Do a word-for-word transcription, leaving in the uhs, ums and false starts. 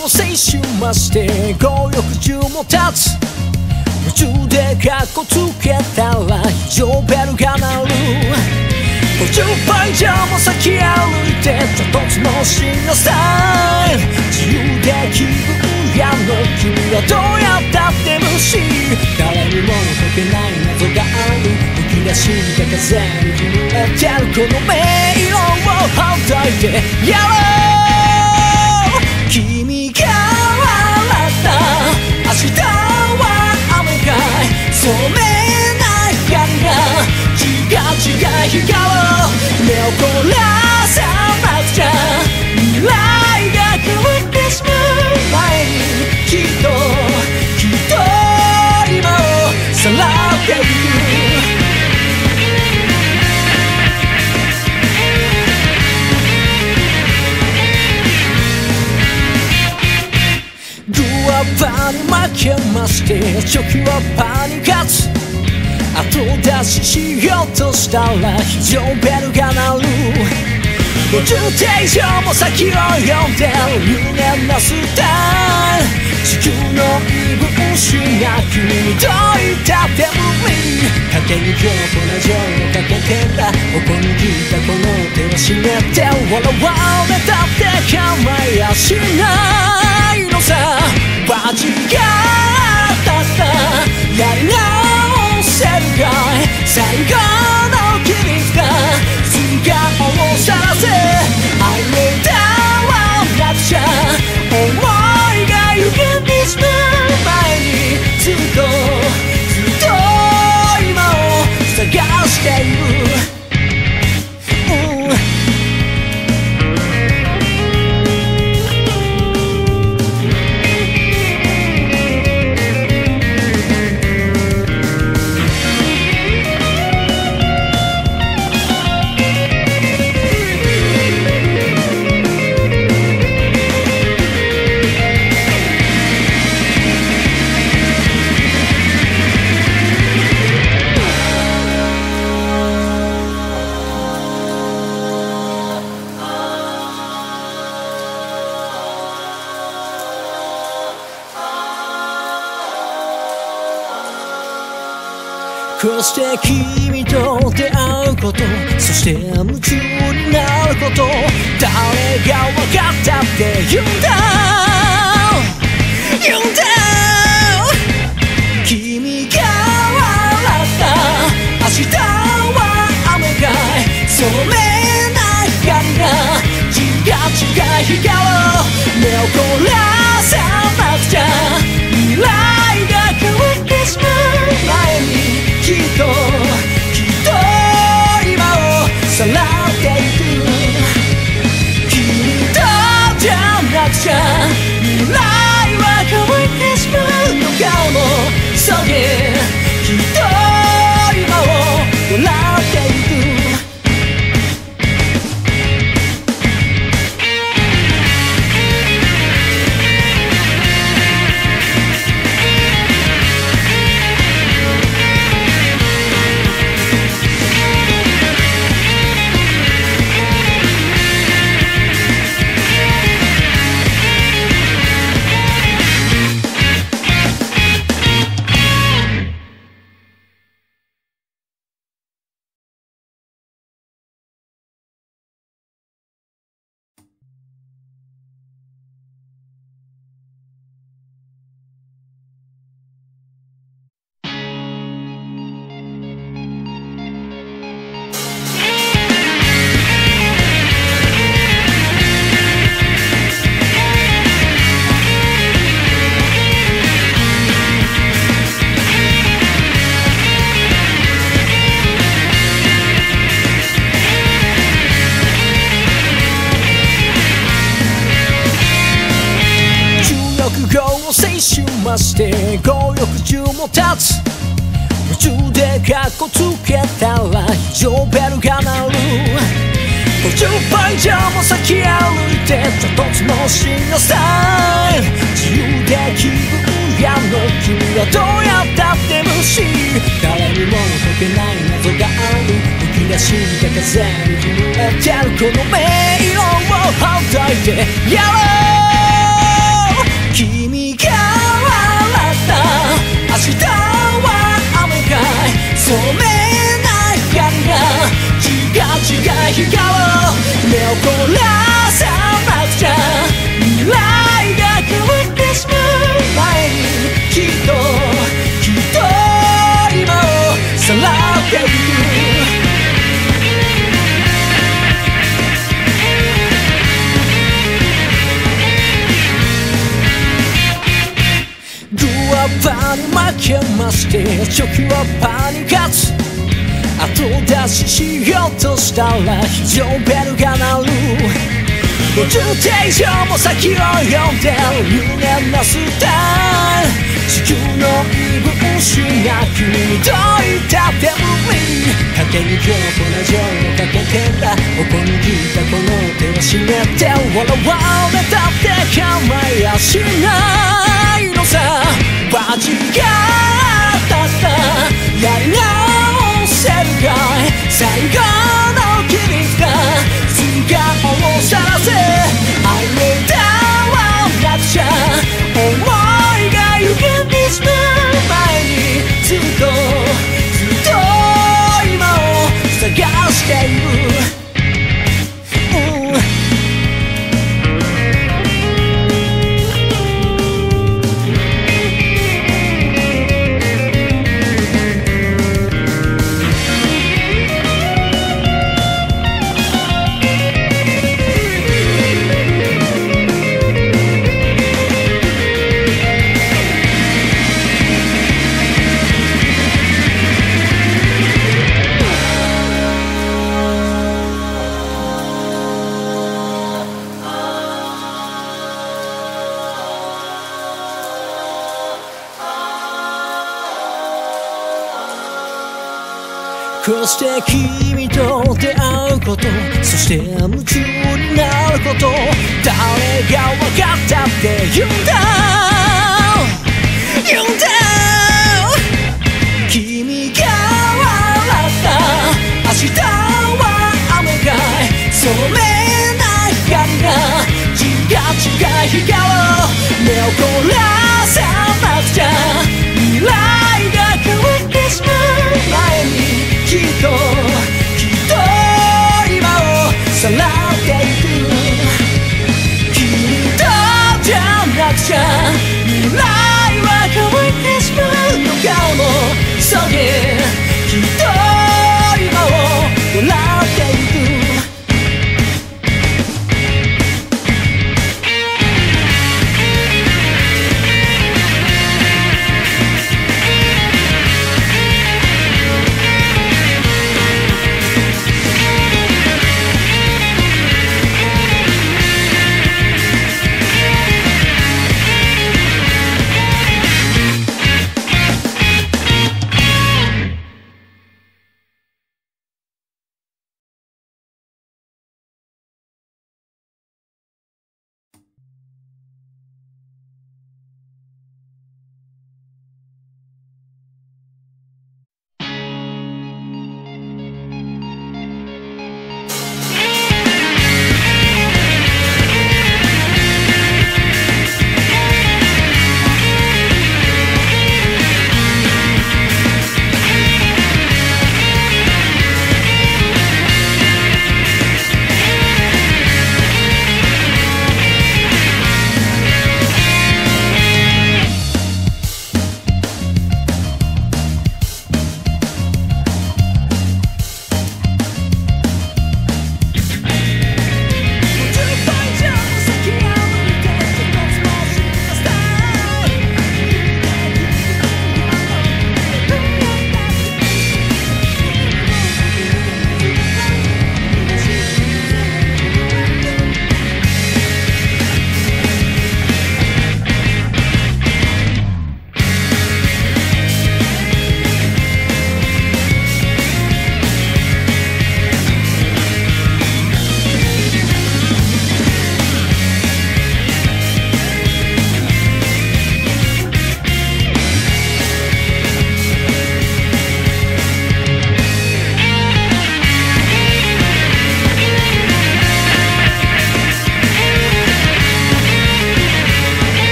青春まして強欲中も立つ夢中でカッコつけたら非常ベルが鳴るごじゅっぱい以上も先歩いてちょっとつのしなさい自由で気分屋の君はどうやったって無視誰にも解けない謎がある吹き出した風に震えてるこの迷路をほどいてやろう君が笑った明日は雨が染めない光が違う違う光を目を凝らさなくちゃ未来が変わってしまう前にきっときっと今をさらっていくパに負けまして初期はパに勝つ後出ししようとしたら非常ベルが鳴るごじゅってん以上も先を読んでる入念なスタイル地球の異分子が君にどういったって無理賭けに今日この情をかけてんだここに来たこの手を締めて笑われたって構いやしないのさバチが当たったやり直せるかい最後の切り札時間をさらせ愛にたわなくちゃ思いが歪んでしまう前にずっとずっと今を探しているこうして君と出会うことそして夢中になること誰が分かったって言うんだ言うんだ君が笑った明日は雨が染めない光が違う違う光を目を凝らさなくちゃ未来が変わってしまう前にきっときっと今をさらっていく君とじゃなくちゃ未来は変わってしまうのかも急げきっと今を笑っていくまして強欲中も立つ夢中でカッコつけたら非常ベルが鳴るごじゅっぱい以上も先歩いてちょっとつのしなさい自由で気分屋の君はどうやったって無視誰にも解けない謎がある吹き出した風に震えてるこの迷路をほどいてやろう染めない光が違う違う日が目を凝らさなくちゃ未来が変わってしまう前にきっときっと今をさらっていくパに負けまして初期はパに勝つ後出ししようとしたら非常ベルが鳴るごじゅってん以上も先を読んで入念なスタイル地球の異分子が君にどいたって無理勝手に強固な情をかけてんだここに来たこの手を締めて笑われたって構いやしないのさバチが当たったやり直せるかい最後の切り札時間をさらせ愛を歌わなくちゃ思いが歪んでしまう前にずっとずっと今を探しているこうして君と出会うことそして夢中になること誰が分かったって言うんだ言うんだ君が笑った明日は雨が染めない光が違う違う日が目を凝ら